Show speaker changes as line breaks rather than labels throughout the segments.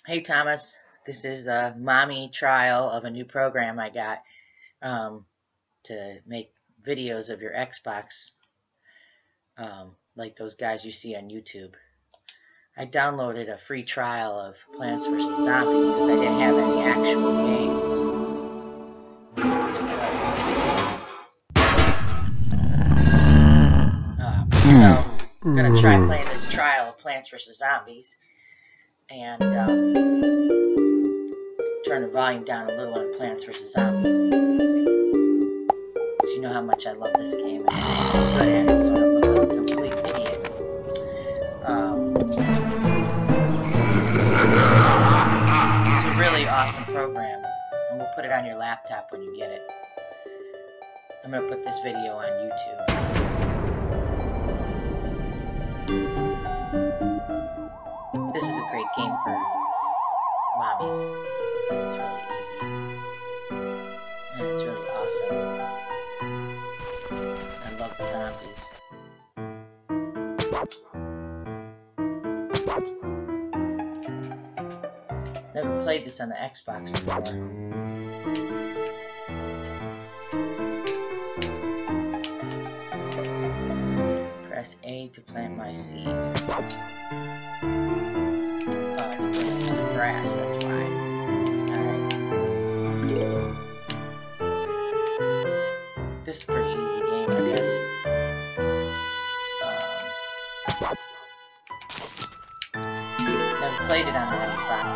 Hey Thomas, this is the mommy trial of a new program I got to make videos of your Xbox, like those guys you see on YouTube. I downloaded a free trial of Plants vs. Zombies because I didn't have any actual games. So I'm going to try playing this trial of Plants vs. Zombies and turn the volume down a little on Plants vs. Zombies. Because you know how much I love this game and I'm just not good at it, so I look like a complete idiot. It's a really awesome program, and we'll put it on your laptop when you get it. I'm going to put this video on YouTube. This is a great game for mommies. It's really easy. And it's really awesome. I love the zombies. Never played this on the Xbox before. Press A to plant my seed. To plant it in the grass, that's why. Alright. This is a pretty easy game, I guess. Never played it on the Xbox.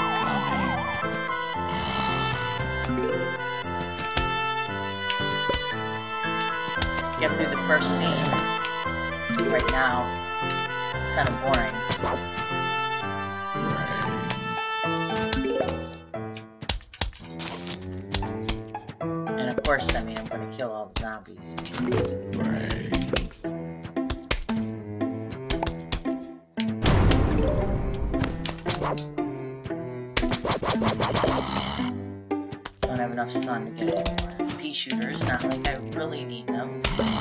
Get through the first scene. Right now, it's kind of boring. And of course, I mean, I'm going to kill all the zombies. Don't have enough sun to get any more pea shooters, not like I really need them.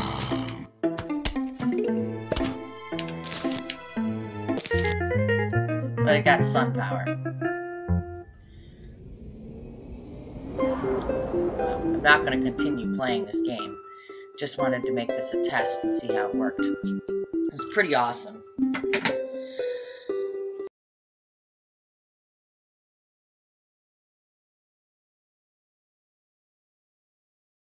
But I got sun power. I'm not going to continue playing this game. Just wanted to make this a test and see how it worked. It was pretty awesome.